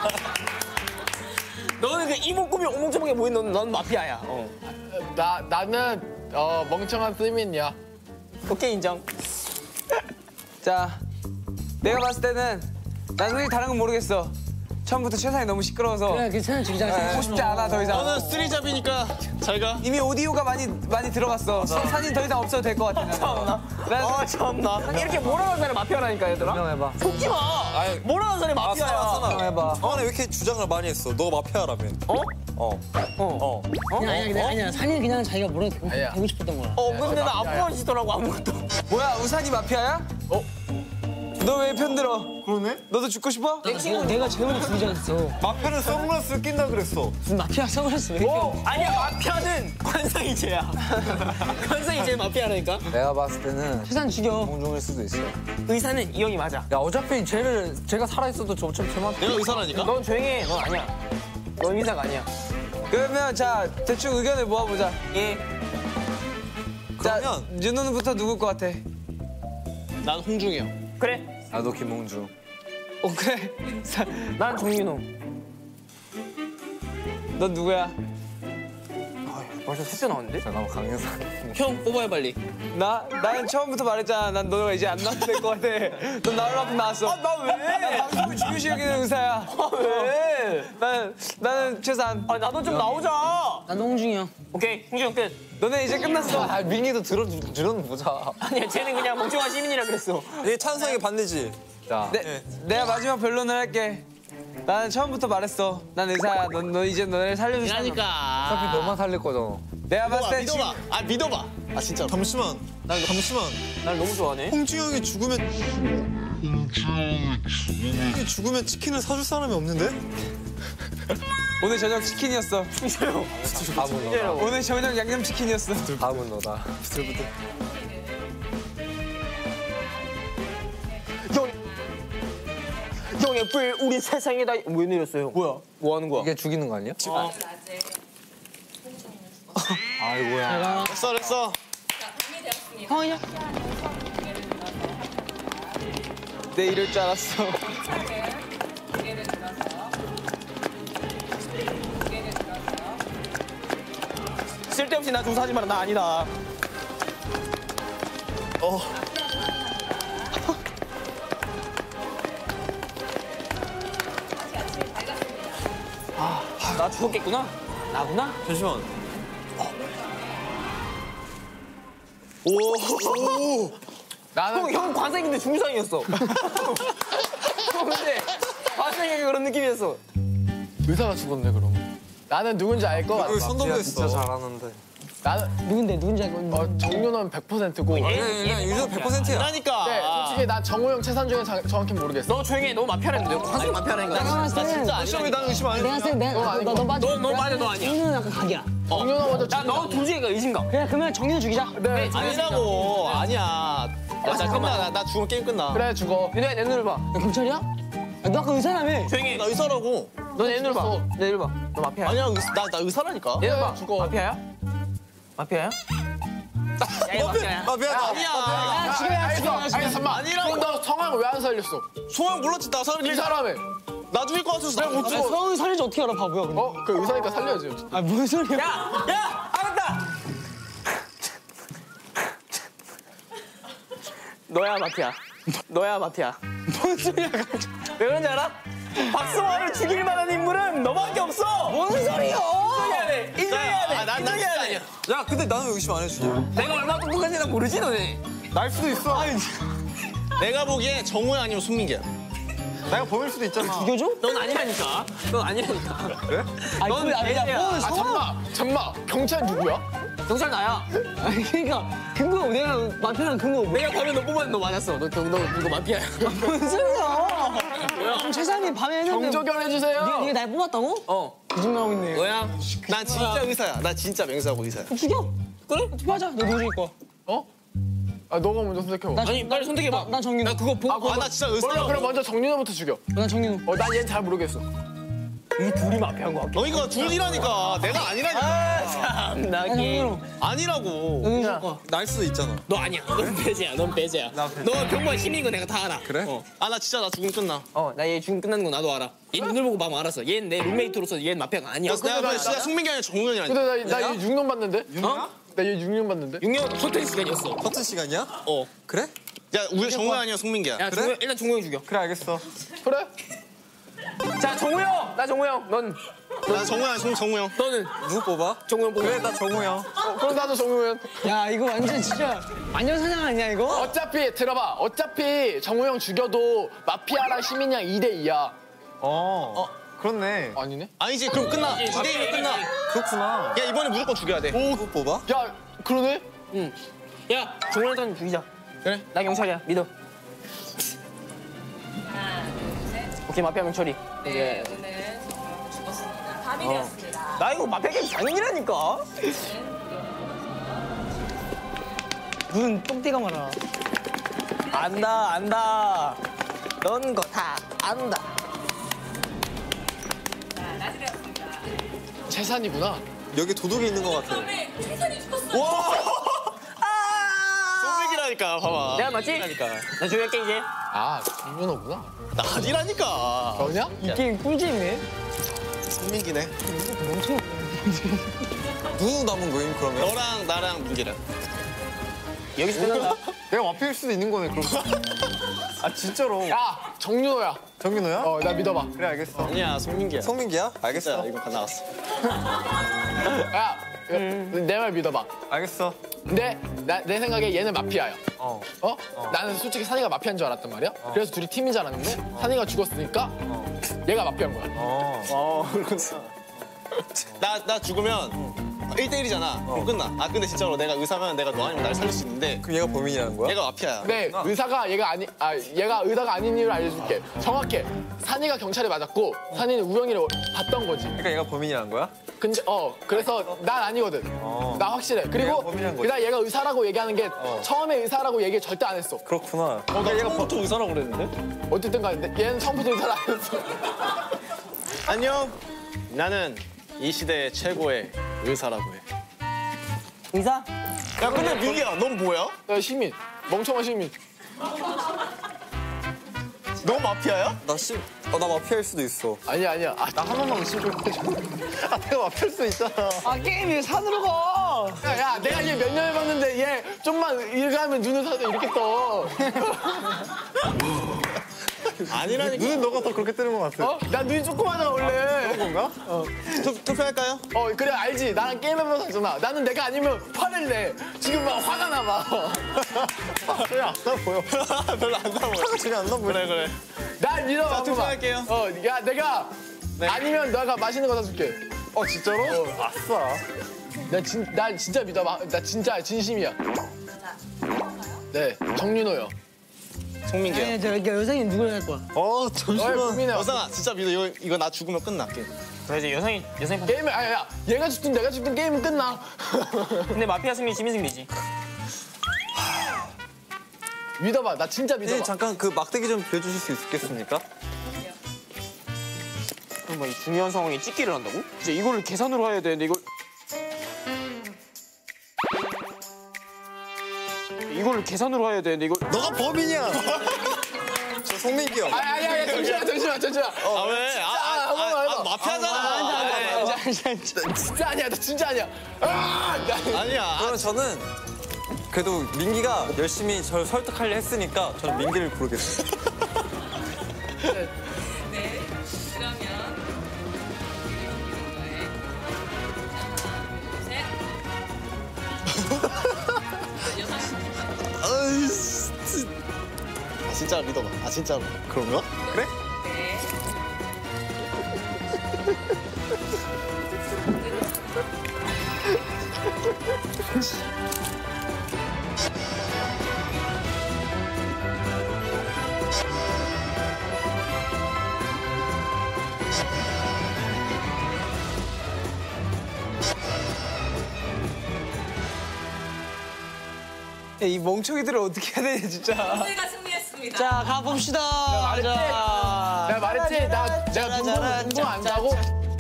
[SPEAKER 4] 너는 그 이목구비 오목조목에 보이는 넌, 넌 마피아야. 어.
[SPEAKER 6] 나, 나는 어, 멍청한 시민이야.
[SPEAKER 4] 오케이, 인정.
[SPEAKER 3] 자, 내가 봤을 때는 난 솔직히 다른 건 모르겠어. 처음부터 최상이 너무 시끄러워서
[SPEAKER 5] 그래, 괜찮아, 죽이자.
[SPEAKER 3] 보고 싶지 않아 더 이상.
[SPEAKER 9] 너는 쓰리잡이니까 잘 가.
[SPEAKER 3] 이미 오디오가 많이 많이 들어갔어. 사- 사진 더 이상 없어도 될 것 같아. 나는.
[SPEAKER 4] 참나.
[SPEAKER 3] 난
[SPEAKER 4] 아, 참나. 이렇게 몰아가는 사람이 마피아라니까, 얘들아.
[SPEAKER 2] 설명해봐.
[SPEAKER 4] 속지 마. 몰아가는 사람이
[SPEAKER 7] 아
[SPEAKER 4] 마피아야.
[SPEAKER 7] 사나 사나.
[SPEAKER 2] 설명해봐.
[SPEAKER 7] 아, 왜 이렇게 주장을 많이 했어? 너가 마피아라며.
[SPEAKER 4] 어?
[SPEAKER 7] 어.
[SPEAKER 4] 어.
[SPEAKER 7] 어.
[SPEAKER 5] 그냥 아니야, 그냥 아니야. 산이 그냥 자기가 뭐라도 되고,
[SPEAKER 6] 아니야.
[SPEAKER 5] 되고 싶었던 거야.
[SPEAKER 4] 어, 근데 나 아무런 짓더라고, 아무것도.
[SPEAKER 3] 뭐야 우산이 마피아야? 어? 너 왜 편들어? 그러네. 너도 죽고 싶어?
[SPEAKER 5] 내 친구 내가 재훈이 죽이지 않았어.
[SPEAKER 7] 마피아는 선글라스 낀다 그랬어.
[SPEAKER 5] 무슨 마피아 선글라스 왜 이렇게.
[SPEAKER 4] 어? 아니야, 마피아는 관상이죄야. 관상이죄 마피아라니까.
[SPEAKER 2] 내가 봤을 때는
[SPEAKER 5] 최산 죽여.
[SPEAKER 2] 공중일 수도 있어.
[SPEAKER 4] 의사는 이 형이 맞아.
[SPEAKER 2] 야 어차피 쟤를 제가 살아있어도 저 어차피 쟤만.
[SPEAKER 9] 내가 의사라니까?
[SPEAKER 4] 넌 조용히 해. 넌 아니야. 넌 의사가 아니야.
[SPEAKER 3] 그러면 자 대충 의견을 모아보자.
[SPEAKER 4] 예.
[SPEAKER 3] 자
[SPEAKER 7] 그러면-
[SPEAKER 3] 윤호는부터 누굴 것 같아?
[SPEAKER 9] 난 홍중이 형.
[SPEAKER 4] 그래.
[SPEAKER 2] 나도 김홍주.
[SPEAKER 3] 오케이. 자,
[SPEAKER 4] 난 정민호.
[SPEAKER 3] 넌 누구야?
[SPEAKER 4] 벌써 셋째 나왔는데?
[SPEAKER 2] 잠깐만 강현상.
[SPEAKER 9] 형 뽑아요 빨리.
[SPEAKER 3] 나? 나는 처음부터 말했잖아. 난 너 이제 안 나와도 될 것 같아. 넌 나올 만큼 나왔어. 아, 나 왜? 방송을 중요시 여기는 의사야.
[SPEAKER 4] 아, 왜?
[SPEAKER 3] 나는, 나는 최산.
[SPEAKER 4] 아, 나도 좀 나오자.
[SPEAKER 5] 나도 홍중이 형.
[SPEAKER 4] 오케이, 홍준영 끝.
[SPEAKER 3] 너네 이제 끝났어.
[SPEAKER 2] 아 민기도 들어 들어는 보자.
[SPEAKER 4] 아니야, 쟤는 그냥 멍청한 시민이라 그랬어.
[SPEAKER 7] 이게 찬성이 반대지.
[SPEAKER 2] 자.
[SPEAKER 3] 내, 내가 마지막 변론을 할게. 나는 처음부터 말했어. 난 의사야. 너, 너 이제 너네를 살려줄 사람 없어.
[SPEAKER 2] 어차피 너만 살릴 거잖아.
[SPEAKER 3] 내가 봤을 때
[SPEAKER 9] 믿어봐. 아 믿어봐. 아 진짜.
[SPEAKER 8] 잠시만. 난 잠시만.
[SPEAKER 4] 날 너무 좋아하네.
[SPEAKER 8] 홍준이 형이 죽으면 형이 죽으면 치킨을 사줄 사람이 없는데?
[SPEAKER 3] 오늘 저녁 치킨이었어.
[SPEAKER 2] 밥은 너다.
[SPEAKER 3] 오늘 저녁 양념치킨이었어.
[SPEAKER 2] 밥은 너다.
[SPEAKER 4] 감동의 불 우리 세상에다. 왜 내렸어요? 뭐야? 뭐 하는 거야?
[SPEAKER 2] 이게 죽이는 거 아니야?
[SPEAKER 4] 어.
[SPEAKER 2] 아이고야.
[SPEAKER 9] 됐어 됐어.
[SPEAKER 5] 형이요?
[SPEAKER 3] 내 이럴 줄 알았어.
[SPEAKER 4] 쓸데없이 나 조사하지 마라. 나 아니다.
[SPEAKER 9] 어.
[SPEAKER 4] 아, 나 죽었겠구나. 나구나.
[SPEAKER 7] 잠시만.
[SPEAKER 9] 오.
[SPEAKER 4] 형, 형 관상인데 중상이었어. 형 근데 관상이 그런 느낌이었어.
[SPEAKER 6] 의사가 죽었네 그럼. 나는 누군지 알 것 같아.
[SPEAKER 2] 선도부 진짜 잘하는데.
[SPEAKER 6] 나는
[SPEAKER 5] 누군데 누군지 알고.
[SPEAKER 6] 어, 정윤호는 백 퍼센트고.
[SPEAKER 7] 그냥 그냥 유저 백 퍼센트야.
[SPEAKER 9] 그러니까.
[SPEAKER 6] 네, 솔직히 난 정우영, 최산 중에 자- 정확히 모르겠어.
[SPEAKER 4] 너 조용히 해. 너 마피아라는데. 관상이 마피아라는 거야.
[SPEAKER 5] 내가 봤을 때는
[SPEAKER 9] 진짜 아니야. 난 의심 안 해.
[SPEAKER 5] 내가 봤을 때 내가 너, 너 맞아.
[SPEAKER 4] 너, 너 맞아, 너 아니야.
[SPEAKER 5] 정윤은 약간 각이야.
[SPEAKER 6] 정윤호 먼저
[SPEAKER 4] 야, 너 둘째가 의심가.
[SPEAKER 5] 그래 그러면 정윤 죽이자.
[SPEAKER 6] 네,
[SPEAKER 9] 아니라고. 아니야. 야, 잠깐만. 나, 나 죽으면 게임 끝나.
[SPEAKER 6] 그래 죽어.
[SPEAKER 4] 윤호야, 내 눈을 봐.
[SPEAKER 5] 야, 경찰이야? 야, 너 아까 의사라며.
[SPEAKER 4] 조용히 해.
[SPEAKER 9] 나 의사라고.
[SPEAKER 4] 너 내 눈을 봐. 내 눈을 봐. 너 마피아야.
[SPEAKER 9] 아니야. 의- 나, 나 의사라니까.
[SPEAKER 4] 내 눈을 봐.
[SPEAKER 6] 죽어.
[SPEAKER 4] 마피아야? 마피아야? 야, 이 마피아야.
[SPEAKER 7] 아 미안.
[SPEAKER 9] 아니야.
[SPEAKER 5] 야 지금이야 지금.
[SPEAKER 6] 아니 잠깐만.
[SPEAKER 9] 아니라고.
[SPEAKER 6] 그럼 너 성함을 왜 안 살렸어?
[SPEAKER 9] 소영 몰랐지. 나 사람
[SPEAKER 6] 이 사람에.
[SPEAKER 9] 나 죽일 것 같아서.
[SPEAKER 6] 내가 못 죽어.
[SPEAKER 5] 성은 살인지 어떻게 알아 바보야 근데.
[SPEAKER 6] 어? 그 의사니까 살려야지.
[SPEAKER 5] 아 무슨 소리야?
[SPEAKER 4] 야! 야! 알았다! 너야 마피아. 너야 마피아.
[SPEAKER 5] 뭔 소리야?
[SPEAKER 4] 왜 그런지 알아? 박성화를 죽일 만한 인물은 너밖에 없어!
[SPEAKER 5] 뭔 소리야?
[SPEAKER 4] 인정해야 돼! 인정해야 돼!
[SPEAKER 9] 아, 난, 난 진짜
[SPEAKER 4] 인정해야 돼!
[SPEAKER 9] 아니야.
[SPEAKER 7] 야 근데 나는 왜 의심 안 해주냐?
[SPEAKER 4] 내가 얼마나 똑똑한지 나 모르지 너네?
[SPEAKER 6] 날 수도 있어.
[SPEAKER 9] 내가 보기엔 정우야 아니면 송민기야.
[SPEAKER 6] 내가 보일 수도 있잖아.
[SPEAKER 5] 죽여줘?
[SPEAKER 4] 넌 아니라니까. 넌 아니라니까.
[SPEAKER 5] 아니
[SPEAKER 4] 넌
[SPEAKER 5] 그래 아니 야
[SPEAKER 4] 배제야.
[SPEAKER 5] 뭐
[SPEAKER 6] 아 잠만, 잠만. 경찰 누구야?
[SPEAKER 4] 경찰 나야.
[SPEAKER 5] 아니 그러니까 근거 내가 마피아랑 근거 뭐?
[SPEAKER 4] 내가 밤에 너 뽑았는데 너 맞았어. 너, 너, 너 이거 마피아야.
[SPEAKER 5] 뭔 소리야? 그럼 최상이 밤에 했는데
[SPEAKER 6] 정조결 해주세요.
[SPEAKER 5] 네가, 네가 날 뽑았다고?
[SPEAKER 4] 어.
[SPEAKER 5] 거짓말하고 있네.
[SPEAKER 4] 너야?
[SPEAKER 9] 난 진짜 의사야. 나 진짜 맹세하고 의사야.
[SPEAKER 5] 죽여. 그래? 투표하자. 너 누구 죽일 거야?
[SPEAKER 6] 어? 아 너가 먼저 선택해봐.
[SPEAKER 4] 아니 빨리 선택해봐.
[SPEAKER 5] 나 정윤호.
[SPEAKER 4] 나 그거 보고.
[SPEAKER 9] 아, 나 진짜
[SPEAKER 6] 몰라,
[SPEAKER 9] 의사라고.
[SPEAKER 6] 그럼 먼저 정윤호부터 죽여.
[SPEAKER 5] 나 정윤호.
[SPEAKER 6] 어, 난 얘는 잘 모르겠어.
[SPEAKER 4] 이 둘이 마피아인 거 같아.
[SPEAKER 9] 너희가 둘이라니까. 내가 아니라니까.
[SPEAKER 4] 아, 참,
[SPEAKER 5] 나
[SPEAKER 4] 나기.
[SPEAKER 5] 정윤호.
[SPEAKER 9] 아니라고.
[SPEAKER 5] 누구 죽일 거야?
[SPEAKER 7] 날 수도 있잖아.
[SPEAKER 4] 너 아니야. 넌 배제야. 넌 배제야. 너 병모한 시민인 거 내가 다 알아.
[SPEAKER 7] 그래?
[SPEAKER 4] 어,
[SPEAKER 9] 아, 나 진짜 나 죽으면 끝나.
[SPEAKER 4] 어, 나 얘 지금 끝나는 거 나도 알아. 얘 눈을 보고 마음 알았어. 얘는 내 룸메이트로서 얘는 마피아가 아니야.
[SPEAKER 9] 내가 보기엔 진짜 송민기 아니라 정우영이라니까.
[SPEAKER 6] 근데 나얘 육 년 받는데?
[SPEAKER 4] 어?
[SPEAKER 6] 나얘 육 년 받는데?
[SPEAKER 4] 육 년 허튼 시간이었어.
[SPEAKER 7] 커튼 시간이야?
[SPEAKER 4] 어.
[SPEAKER 7] 그래?
[SPEAKER 9] 야, 우리 정우영 아니면 송민기야.
[SPEAKER 4] 야, 정우영, 일단 정우영 죽여.
[SPEAKER 7] 그래 알겠어.
[SPEAKER 6] 그래?
[SPEAKER 4] 자, 정우영! 나 정우영. 넌,
[SPEAKER 9] 나 정우영 아니면 송정우영.
[SPEAKER 4] 너는
[SPEAKER 7] 누구 뽑아?
[SPEAKER 4] 정우영 뽑아.
[SPEAKER 7] 그래 나 정우영.
[SPEAKER 6] 어, 그럼 나도 정우영.
[SPEAKER 5] 야 이거 완전 진짜 완전 사냥 아니야 이거?
[SPEAKER 6] 어차피 들어봐. 어차피 정우영 죽여도 마피아랑 시민이랑 이 대 이야.
[SPEAKER 7] 어. 그렇네.
[SPEAKER 6] 아니네?
[SPEAKER 9] 아니지, 그럼 끝나. 이 대 일로 끝나.
[SPEAKER 7] 그렇구나.
[SPEAKER 9] 야, 이번에 무조건 죽여야 돼.
[SPEAKER 7] 누구 뽑아?
[SPEAKER 6] 야 그러네?
[SPEAKER 4] 응. 야, 정우영 일단 죽이자.
[SPEAKER 9] 그래.
[SPEAKER 4] 나 경찰이야. 믿어. 오케이, 마피아 명철이.
[SPEAKER 10] 네, 오늘 죽었습니다. 밤이 되었습니다.
[SPEAKER 4] 나 이거 마피아 게임 장인이라니까.
[SPEAKER 5] 눈 똥띠가 많아.
[SPEAKER 4] 안다, 안다. 넌 거 다 안다.
[SPEAKER 10] 자, 낮이 되었습니다.
[SPEAKER 6] 재산이구나.
[SPEAKER 7] 여기 도둑이 있는 것 같아.
[SPEAKER 10] 처음에 최선이 죽었어요.
[SPEAKER 9] 송민기라니까, 봐봐.
[SPEAKER 4] 내가 맞지?
[SPEAKER 9] 그러니까.
[SPEAKER 4] 나 조용할게 이제.
[SPEAKER 6] 아 정윤호구나.
[SPEAKER 9] 나 아니라니까.
[SPEAKER 6] 너냐?
[SPEAKER 5] 이 게임 꿀잼이네.
[SPEAKER 9] 송민기네.
[SPEAKER 7] 누구 남은 거임 그러면?
[SPEAKER 9] 너랑 나랑 민기랑.
[SPEAKER 4] 여기서 끝난다.
[SPEAKER 7] 내가 마피아일 수도 있는 거네 그럼. 아 진짜로.
[SPEAKER 6] 야 정윤호야.
[SPEAKER 7] 정민호야?
[SPEAKER 6] 어 나 믿어봐.
[SPEAKER 7] 그래 알겠어.
[SPEAKER 9] 아니야, 송민기야.
[SPEAKER 7] 성민기야? 알겠어.
[SPEAKER 9] 진짜 이거 다 나왔어.
[SPEAKER 6] 야 내 말 믿어봐.
[SPEAKER 7] 알겠어.
[SPEAKER 6] 근데 나, 내 생각에 얘는 마피아야.
[SPEAKER 7] 어.
[SPEAKER 6] 어? 나는 솔직히 산이가 마피아인 줄 알았단 말이야. 그래서 둘이 팀인 줄 알았는데 산이가 죽었으니까 얘가 마피아인 거야.
[SPEAKER 7] 어.
[SPEAKER 9] 어, 그렇구나. 나, 나 죽으면 일 대 일이잖아. 그럼 끝나. 아, 근데 진짜로 내가 의사면 내가 너 아니면 날 살릴 수 있는데
[SPEAKER 7] 그럼 얘가 범인이라는 거야?
[SPEAKER 9] 얘가 마피아야.
[SPEAKER 6] 근데 의사가 얘가 아니 아 얘가 의사가 아닌 이유를 알려줄게. 정확해. 산이가 경찰에 맞았고 산이는 우영이를 봤던 거지.
[SPEAKER 7] 그러니까 얘가 범인이라는 거야?
[SPEAKER 11] 근데 어 그래서 난 아니거든. 나 확실해. 그리고 그다음 얘가 의사라고 얘기하는 게 처음에 의사라고 얘기 절대 안 했어.
[SPEAKER 7] 그렇구나.
[SPEAKER 6] 어, 나 얘가 보통 의사라고 그랬는데?
[SPEAKER 11] 어쨌든 간에 얘는 처음부터 의사를 안 했어.
[SPEAKER 9] 안녕. 나는 이 시대의 최고의 의사라고 해.
[SPEAKER 4] 의사?
[SPEAKER 9] 야, 근데 민기야, 넌 뭐야?
[SPEAKER 11] 나 시민. 멍청한 시민.
[SPEAKER 9] 너 마피아야?
[SPEAKER 7] 나 씨, 어, 나 마피아일 수도 있어.
[SPEAKER 11] 아니야 아니야. 아, 나 한 번만 신고 해줘.
[SPEAKER 9] 아, 내가 마피아일 수 있잖아.
[SPEAKER 11] 아 게임이 산으로 가. 야, 야 내가 얘 몇 년 해봤는데 얘 좀만 이렇게 하면 눈을 사서 이렇게 떠.
[SPEAKER 9] 아니라니까.
[SPEAKER 6] 눈은 너가 더 그렇게 뜨는 것 같아.
[SPEAKER 11] 어? 난 눈이 조그마하잖아 원래.
[SPEAKER 6] 그런 건가?
[SPEAKER 11] 어.
[SPEAKER 9] 투, 투표할까요?
[SPEAKER 11] 어 그래 알지. 나랑 게임 해봐서 알잖아. 나는 내가 아니면 화를 내. 지금 막 화가 나 봐.
[SPEAKER 6] 전혀 안 나 보여.
[SPEAKER 9] 별로 안 나와.
[SPEAKER 6] 전혀 안 나 보여.
[SPEAKER 9] 그래, 그래.
[SPEAKER 11] 날 믿어.
[SPEAKER 9] 자, 투표할게요.
[SPEAKER 11] 어, 야 내가 아니면 너가 맛있는 거 사줄게.
[SPEAKER 6] 어, 진짜로?
[SPEAKER 11] 어.
[SPEAKER 6] 아싸.
[SPEAKER 11] 나 진, 난 진짜 믿어. 나 진짜 진심이야. 네, 정윤호요.
[SPEAKER 9] 송민기야.
[SPEAKER 5] 네, 저 이렇게 여성이 누구를 할 거야?
[SPEAKER 6] 어,
[SPEAKER 11] 어이,
[SPEAKER 6] 잠시만.
[SPEAKER 11] 국민아.
[SPEAKER 9] 여상아, 진짜 믿어. 이거, 이거 나 죽으면 끝나. 게임.
[SPEAKER 4] 저 이제 여성이 여성이
[SPEAKER 11] 게임을 아야 야, 얘가 죽든 내가 죽든 게임은 끝나.
[SPEAKER 4] 근데 마피아 승리 시민 승리지.
[SPEAKER 11] 믿어봐. 나 진짜 믿어봐.
[SPEAKER 7] 네, 잠깐 그 막대기 좀 비워주실 수 있겠습니까?
[SPEAKER 4] 그럼 뭐이 중요한 상황에 찍기를 한다고? 이제 이거를 계산으로 해야 되는데 이걸 이거를 계산으로 해야 되는데 이걸
[SPEAKER 7] 너가 범인이야. 저 송민기요.
[SPEAKER 11] 아니 아니 아니 잠시만 잠시만 잠시만.
[SPEAKER 9] 아, 왜? 아, 아,
[SPEAKER 11] 한 번만
[SPEAKER 9] 아,
[SPEAKER 11] 해봐.
[SPEAKER 9] 아, 마피아잖아.
[SPEAKER 11] 진짜 아니야. 나 진짜 아니야. 아, 나-
[SPEAKER 9] 아니야.
[SPEAKER 7] 그러면 저는 그래도 민기가 열심히 저를 설득하려 했으니까 저는 민기를 고르겠어요.
[SPEAKER 10] 네. 그러면 셋.
[SPEAKER 9] 아, 진짜 믿어봐. 아, 진짜로. 그런가? 그래?
[SPEAKER 10] 네.
[SPEAKER 3] 야, 이 멍청이들을 어떻게 해야 되냐 진짜.
[SPEAKER 10] 오늘가 승리했습니다.
[SPEAKER 5] 자, 가봅시다.
[SPEAKER 11] 말했지?
[SPEAKER 5] 자.
[SPEAKER 11] 내가 말했지. 나 내가 분봉 분봉 안 가고.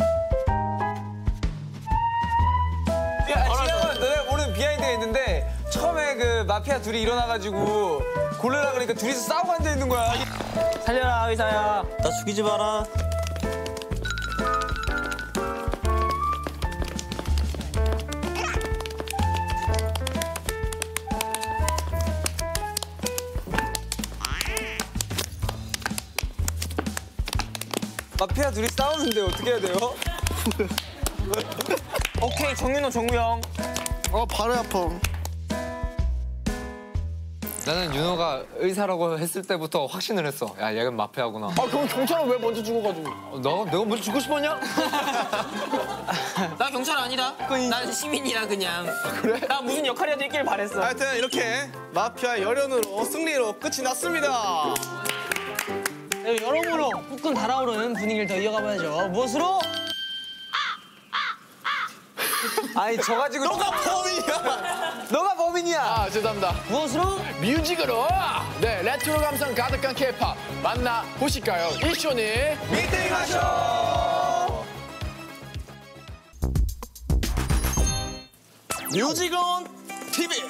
[SPEAKER 3] 야, 지금 너네 모르는 비하인드가 있는데 처음에 그 마피아 둘이 일어나가지고 고르라 그러니까 둘이서 싸우고 앉아 있는 거야.
[SPEAKER 4] 살려라 의사야.
[SPEAKER 7] 나 죽이지 마라.
[SPEAKER 3] 마피아 둘이 싸우는데 어떻게 해야 돼요?
[SPEAKER 4] 오케이 정윤호 정우영.
[SPEAKER 6] 어, 발이 아파.
[SPEAKER 2] 나는 윤호가 의사라고 했을 때부터 확신을 했어. 야, 얘는 마피아구나.
[SPEAKER 11] 아 그럼 경찰은 왜 먼저 죽어가지고?
[SPEAKER 2] 어, 너 내가 먼저 죽고 싶었냐?
[SPEAKER 4] 나 경찰 아니다. 난 시민이야 그냥. 그래? 나 무슨 역할이라도 있길 바랬어.
[SPEAKER 9] 하여튼 이렇게 마피아 열연으로 승리로 끝이 났습니다.
[SPEAKER 5] 네, 여러모로 후끈 달아오르는 분위기를 더 이어가봐야죠. 무엇으로?
[SPEAKER 3] 아니 저 가지고
[SPEAKER 9] 너가 범인이야.
[SPEAKER 3] 너가 범인이야.
[SPEAKER 11] 아 죄송합니다.
[SPEAKER 5] 무엇으로?
[SPEAKER 11] 뮤직으로 네 레트로 감성 가득한 K-팝 만나 보실까요? 이쇼니
[SPEAKER 9] 미팅 하쇼. 뮤직온 티비.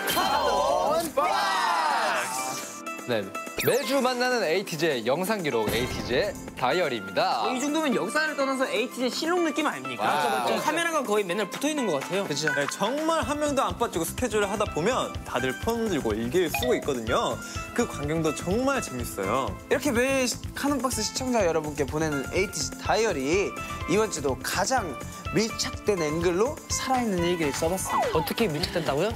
[SPEAKER 2] 네. 매주 만나는 에이티제 영상 기록 에이티제 다이어리입니다.
[SPEAKER 4] 이 정도면 역사를 떠나서 에이티제 실록 느낌 아닙니까?
[SPEAKER 2] 맞죠, 맞죠.
[SPEAKER 4] 카메라가 거의 맨날 붙어 있는 것 같아요.
[SPEAKER 3] 그렇죠.
[SPEAKER 7] 네, 정말 한 명도 안 빠지고 스케줄을 하다 보면 다들 폰 들고 일기를 쓰고 있거든요. 그 광경도 정말 재밌어요.
[SPEAKER 3] 이렇게 매일 카논박스 시청자 여러분께 보내는 에이티즈 다이어리 이번 주도 가장 밀착된 앵글로 살아있는 일기를 써봤습니다.
[SPEAKER 5] 어떻게 밀착된다고요?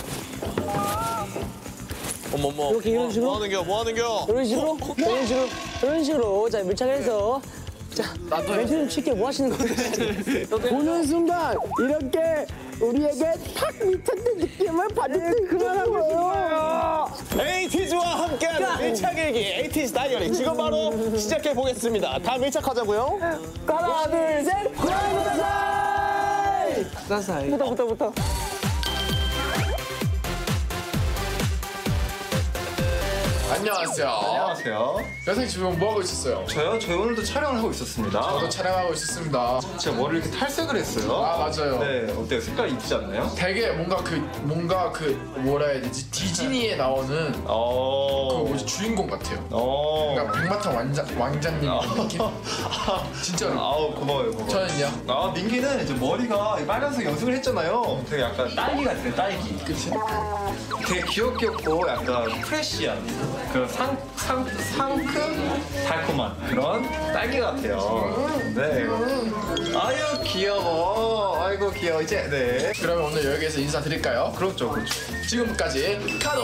[SPEAKER 9] 어머머.
[SPEAKER 5] 이렇게 이런 식으로?
[SPEAKER 9] 뭐 하는겨? 뭐 하는겨?
[SPEAKER 5] 이런 식으로? 이런 식으로? 이런 식으로. 자, 밀착해서. 자, 멘트 좀 칠게 뭐 하시는 거예요? 보는 순간 이렇게 우리에게 탁 밀착된 느낌을 받을 때 그만하고요.
[SPEAKER 9] 에이티즈와 함께하는 밀착일기 에이티즈 다이어리 지금 바로 시작해 보겠습니다. 다 밀착하자고요.
[SPEAKER 5] 하나, 둘, 셋. 고양이
[SPEAKER 3] 사사이.
[SPEAKER 4] 붙어 붙어 붙어.
[SPEAKER 11] 안녕하세요.
[SPEAKER 7] 안녕하세요.
[SPEAKER 11] 여사님 지금 뭐 하고 있었어요?
[SPEAKER 7] 저요? 저희 오늘도 촬영을 하고 있었습니다.
[SPEAKER 11] 저도 촬영하고 있었습니다.
[SPEAKER 7] 제가 머리를 이렇게 탈색을 했어요.
[SPEAKER 11] 아 맞아요.
[SPEAKER 7] 네, 어때요? 색깔 이쁘지 않나요?
[SPEAKER 11] 되게 뭔가 그 뭔가 그 뭐라 해야 되지? 디즈니에 나오는 그
[SPEAKER 7] 어.
[SPEAKER 11] 뭐지 주인공 같아요.
[SPEAKER 7] 어.
[SPEAKER 11] 그러니까 백마탄 왕자 왕자님 느낌? 진짜로.
[SPEAKER 7] 아우 고마워요, 고마워요.
[SPEAKER 11] 저는요?
[SPEAKER 7] 아 민기는 이제 머리가 빨간색 염색을 했잖아요. 되게 약간 딸기 같아요, 딸기.
[SPEAKER 11] 그치?
[SPEAKER 7] 되게 귀엽고 약간 프레쉬한 그런 상, 상, 상큼 달콤한 그런 딸기 같아요. 네. 아유 귀여워. 아이고 귀여워 이제. 네.
[SPEAKER 11] 그러면 오늘 여기에서 인사드릴까요?
[SPEAKER 7] 그렇죠, 그렇죠.
[SPEAKER 11] 지금까지 카노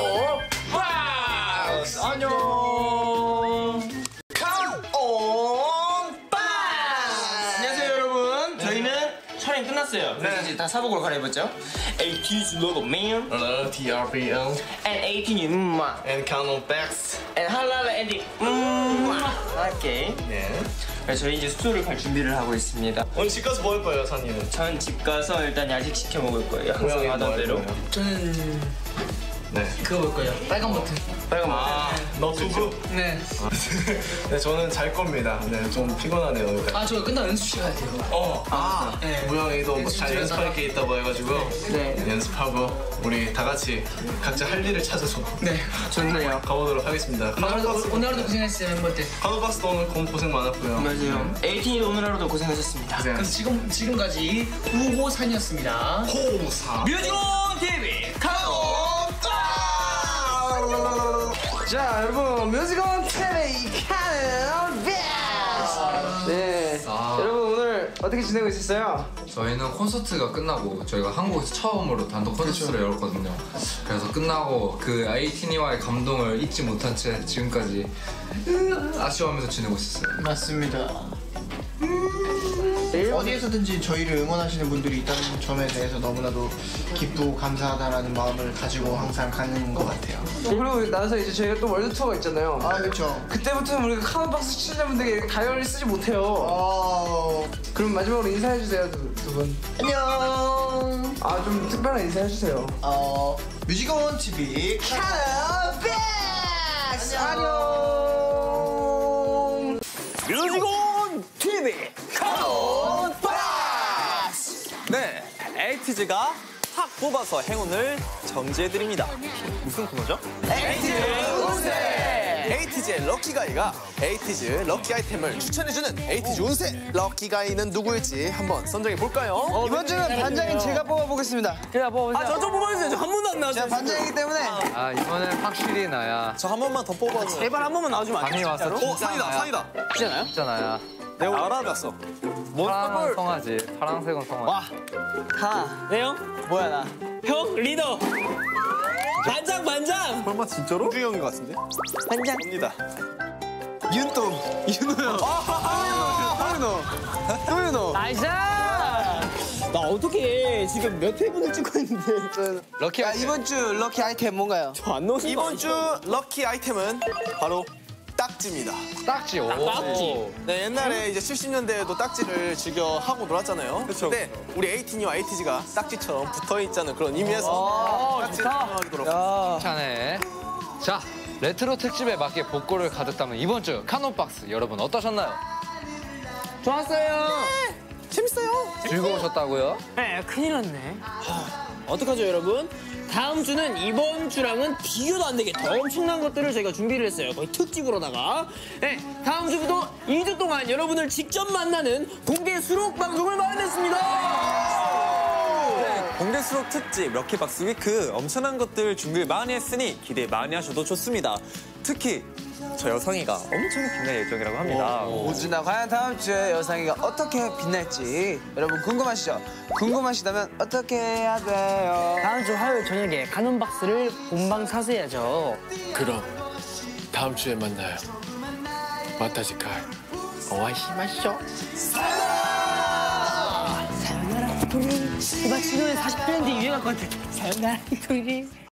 [SPEAKER 11] 박스
[SPEAKER 7] 안녕.
[SPEAKER 3] 안녕하세요 여러분. 저희는 촬영 끝났어요. 그래서 이제 다 사복으로 갈아입었죠. 에이티즈 로고 man
[SPEAKER 6] Hello, T R P L
[SPEAKER 3] and 에이틴 음마
[SPEAKER 6] and Canon Bags.
[SPEAKER 3] and 할랄라 앤디 음마. 오케이.
[SPEAKER 6] 네.
[SPEAKER 3] 그래서 저희 이제 숙소를 갈 준비를 하고 있습니다.
[SPEAKER 6] 오늘 집 가서 뭐 할 거예요, 산이는?
[SPEAKER 3] 전 집 가서 일단 야식 시켜 먹을 거예요. 항상
[SPEAKER 6] 고양이
[SPEAKER 3] 하던
[SPEAKER 6] 뭐 할
[SPEAKER 3] 대로.
[SPEAKER 6] 거예요?
[SPEAKER 3] 저는
[SPEAKER 6] 네.
[SPEAKER 3] 그거 볼 거예요. 빨간 버튼. 빨간 버튼.
[SPEAKER 6] 아, 너 두부?
[SPEAKER 3] 네.
[SPEAKER 6] 네, 저는 잘 겁니다. 네, 좀 피곤하네요. 오늘.
[SPEAKER 3] 아, 저 끝나면 연습실 가야 돼요.
[SPEAKER 6] 어, 아,
[SPEAKER 3] 네.
[SPEAKER 6] 무영이도 뭐잘 연습할 게 있다고 해가지고
[SPEAKER 3] 네.
[SPEAKER 6] 연습하고 우리 다 같이 각자 할 일을 찾아서
[SPEAKER 3] 네. 좋네요.
[SPEAKER 6] 가보도록 하겠습니다.
[SPEAKER 3] 오늘 하루도,
[SPEAKER 6] 카노박스
[SPEAKER 3] 오늘 하루도 고생했어요, 멤버들.
[SPEAKER 6] 카노박스도 오늘 고- 고생 많았고요.
[SPEAKER 3] 맞아요. 에이틴이도 오늘 하루도 고생하셨습니다.
[SPEAKER 6] 고생.
[SPEAKER 3] 그래서 지금, 지금까지 구호산이었습니다.
[SPEAKER 6] 호사.
[SPEAKER 3] 뮤직온 티비 카노! 자, 여러분, 뮤직온 티비 카노 베스트! 네.
[SPEAKER 2] 아.
[SPEAKER 3] 여러분, 오늘 어떻게 지내고 있었어요?
[SPEAKER 2] 저희는 콘서트가 끝나고 저희가 한국에서 처음으로 단독 콘서트를 열었거든요. 그래서 끝나고 그 에이티니와의 감동을 잊지 못한 채 지금까지 아쉬워하면서 지내고 있었어요.
[SPEAKER 3] 맞습니다.
[SPEAKER 12] 어디에서든지 저희를 응원하시는 분들이 있다는 점에 대해서 너무나도 기쁘고 감사하다라는 마음을 가지고 항상 가는 것 같아요.
[SPEAKER 3] 그리고 나서 이제 저희가 또 월드 투어가 있잖아요.
[SPEAKER 12] 아 그렇죠.
[SPEAKER 3] 그때부터는 우리가 카노박스 시청자분들에게 가요를 쓰지 못해요.
[SPEAKER 12] 어...
[SPEAKER 3] 그럼 마지막으로 인사해 주세요, 두, 두 분.
[SPEAKER 12] 안녕.
[SPEAKER 3] 아, 좀 특별한 인사해 주세요.
[SPEAKER 12] 어 뮤직온 티비 카노 베스트.
[SPEAKER 3] 안녕.
[SPEAKER 7] 뮤직온 티비
[SPEAKER 3] 카노 베스트.
[SPEAKER 7] 네, 에이티즈가 팍 뽑아서 행운을 정지해드립니다. 무슨 코너죠?
[SPEAKER 3] 에이티즈 운세.
[SPEAKER 6] 에이티즈의 럭키가이가 에이티즈 럭키 아이템을 추천해주는 에이티즈 운세. 럭키가이는 누구일지 한번 선정해 볼까요?
[SPEAKER 3] 이번 주는 반장인 제가 뽑아보겠습니다.
[SPEAKER 4] 그래 뽑아보세요.
[SPEAKER 7] 아, 저 좀 뽑아주세요. 저 한 번도 안 나왔어요.
[SPEAKER 3] 제가 반장이기 때문에
[SPEAKER 2] 아 이번엔 확실히 나야.
[SPEAKER 7] 저 한 번만 더 뽑아주세요.
[SPEAKER 4] 제발 한 번만 나와주면 안
[SPEAKER 2] 밤이
[SPEAKER 4] 돼요?
[SPEAKER 2] 와서
[SPEAKER 4] 진짜로?
[SPEAKER 2] 진짜
[SPEAKER 6] 오, 상이다,
[SPEAKER 2] 나야.
[SPEAKER 6] 상이다.
[SPEAKER 4] 진짜나요?
[SPEAKER 2] 진짜 나야.
[SPEAKER 7] 내가 알아봤어.
[SPEAKER 2] 파랑은 성하지. 파랑색은 성하지.
[SPEAKER 3] 와. 하.
[SPEAKER 4] 네 형?
[SPEAKER 3] 뭐야 나.
[SPEAKER 4] 형 리더. 반장 반장.
[SPEAKER 7] 설마 진짜로?
[SPEAKER 6] 홍준이 형인 것 같은데?
[SPEAKER 3] 반장.
[SPEAKER 6] 입니다.
[SPEAKER 3] 윤동. 윤호 형. 아, 또윤호. 또윤호.
[SPEAKER 4] 나이스. 나 어떻게 지금 몇 회분을 찍고 있는데
[SPEAKER 2] 럭키
[SPEAKER 3] 아, 이번 주 럭키 아이템 뭔가요?
[SPEAKER 4] 저안 넣으신 거
[SPEAKER 6] 이번 주 럭키 아이템은 바로 딱지입니다.
[SPEAKER 2] 딱지. 오.
[SPEAKER 4] 딱지.
[SPEAKER 6] 네, 옛날에 이제 칠십 년대에도 딱지를 즐겨 하고 놀았잖아요.
[SPEAKER 7] 그쵸.
[SPEAKER 6] 근데 우리 에이티니와 에이티즈가 딱지처럼 붙어 있자는 그런 의미에서 딱지를 사용하도록
[SPEAKER 2] 괜찮네. 자, 레트로 특집에 맞게 복고를 가득 담은 이번 주 카논박스 여러분 어떠셨나요?
[SPEAKER 4] 좋았어요.
[SPEAKER 3] 재밌어요.
[SPEAKER 2] 즐거우셨다고요?
[SPEAKER 4] 네, 큰일 났네. 어떡하죠, 여러분? 다음 주는 이번 주랑은 비교도 안 되게 더 엄청난 것들을 저희가 준비를 했어요. 거의 특집으로다가. 네, 다음 주부터 이 주 동안 여러분을 직접 만나는 공개 수록 방송을 마련했습니다.
[SPEAKER 7] 네, 공개 수록 특집 럭키박스 위크 엄청난 것들 준비를 많이 했으니 기대 많이 하셔도 좋습니다. 특히 저 여성이가 엄청 빛날 예정이라고 합니다.
[SPEAKER 3] 오준아 과연 다음 주에 여상이가 어떻게 빛날지 여러분 궁금하시죠? 궁금하시다면 어떻게 해야 돼요?
[SPEAKER 4] 다음 주 화요일 저녁에 카논박스를 본방 사수해야죠.
[SPEAKER 11] 그럼 다음 주에 만나요. 마타지카이. 오아시마쇼.
[SPEAKER 4] 사요나라 토리. 이봐 지금은 사십 년 뒤 유행할 것 같아. 사요나라 토리.